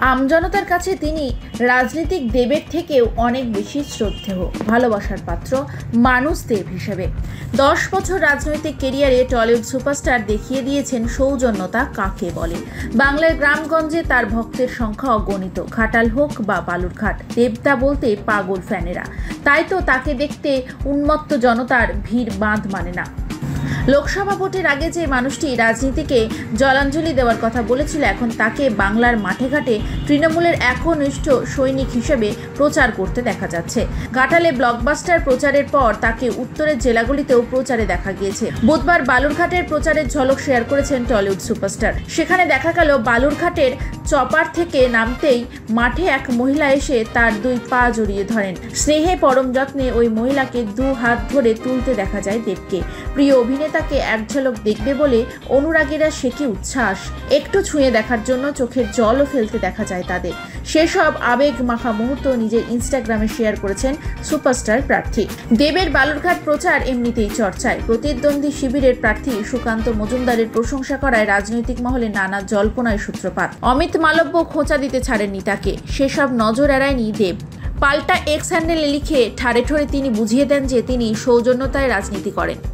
আমজনতার কাছে তিনি রাজনীতিক দেবের থেকেও অনেক বেশি শ্রদ্ধেয়, ভালোবাসার পাত্র মানুষ দেব হিসেবে 10 বছর রাজনৈতিক কেরিয়ারে টলিউড সুপারস্টার দেখিয়ে দিয়েছেন সৌজন্যতা কাকে বলে। বাংলার গ্রামগঞ্জে তার ভক্তের সংখ্যা অগণিত, ঘাটাল হোক বা বালুরঘাট, দেবদা বলতে পাগল ফ্যানেরা। তাই তো তাকে দেখতে উন্মত্ত জনতার ভিড় বাঁধ মানে না। লোকসভা ভোটের আগে যে মানুষটি রাজনীতিকে জলাঞ্জলি দেওয়ার কথা বলেছিল, এখন তাকে বাংলার মাঠে ঘাটে তৃণমূলের একনিষ্ঠ সৈনিক হিসেবে প্রচার করতে দেখা যাচ্ছে। ঘাটালে ব্লকবাস্টার প্রচারের পর তাকে উত্তরের জেলাগুলিতেও প্রচারে দেখা গিয়েছে। বুধবার বালুরঘাটের প্রচারের ঝলক শেয়ার করেছেন টলিউড সুপারস্টার। সেখানে দেখা গেল বালুরঘাটের চপার থেকে নামতেই মাঠে এক মহিলা এসে তার 2 পা জড়িয়ে ধরেন। স্নেহে পরম যত্নে ওই মহিলাকে 2 হাত ধরে তুলতে দেখা যায় দেবকে। প্রিয় অভিনেতাকে এক ঝলক দেখবে বলে অনুরাগীরা সে কি উচ্ছ্বাস! একটু ছুঁয়ে দেখার জন্য চোখের জলও ফেলতে দেখা যায় তাদের। সেসব আবেগ মাখা মুহূর্ত নিজের ইনস্টাগ্রামে শেয়ার করেছেন সুপারস্টার প্রার্থী। দেবের বালুরঘাট প্রচার এমনিতেই চর্চায়। প্রতিদ্বন্দ্বী শিবিরের প্রার্থী সুকান্ত মজুমদারের প্রশংসা করায় রাজনৈতিক মহলে নানা জল্পনার সূত্রপাত। অমিত মালব্য খোঁচা দিতে ছাড়েননি তাকে, সেসব নজর এড়ায়নি দেব। পাল্টা এক্স হ্যান্ডেলে লিখে ঠাড়ে ঠোড়ে তিনি বুঝিয়ে দেন যে তিনি সৌজন্যতায় রাজনীতি করেন।